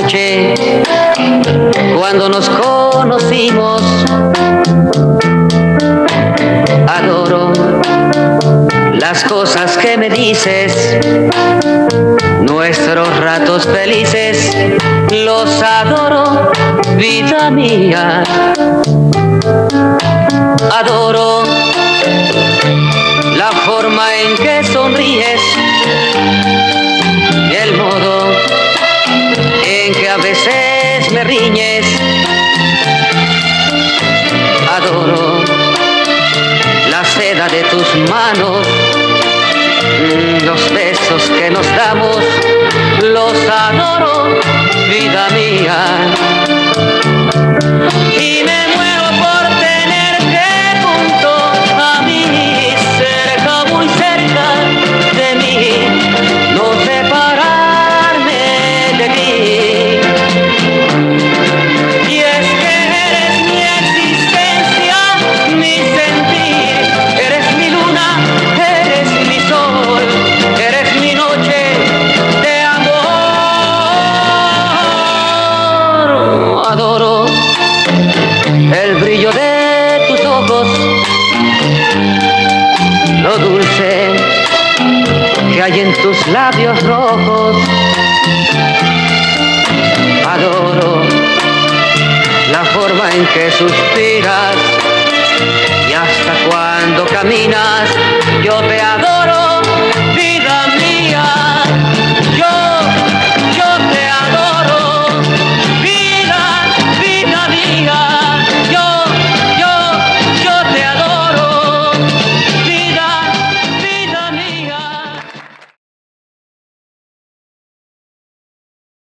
noche cuando nos conocimos. Adoro las cosas que me dices, nuestros ratos felices, los adoro, vida mía. Adoro la forma en que sonríes y el modo en que a veces me riñes. Adoro la seda de tus manos, los besos que nos damos, los adoro, vida mía. Y me muero por tenerte junto a mí, cerca, muy cerca de mí, no separarme de ti. Y es que eres mi existencia, mi sentir, eres mi luna, eres mi sol, eres mi noche de amor. Adoro el brillo de tus ojos, lo dulce que hay en tus labios rojos. Adoro la forma en que suspiras y hasta cuando caminas yo te adoro.